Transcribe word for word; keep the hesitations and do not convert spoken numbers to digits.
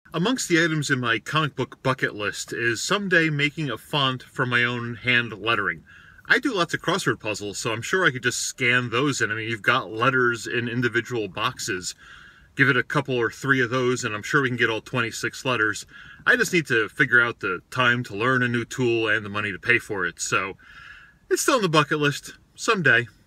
Amongst the items in my comic book bucket list is someday making a font for my own hand lettering. I do lots of crossword puzzles, so I'm sure I could just scan those in. I mean, you've got letters in individual boxes. Give it a couple or three of those, and I'm sure we can get all twenty-six letters. I just need to figure out the time to learn a new tool and the money to pay for it, so it's still on the bucket list someday.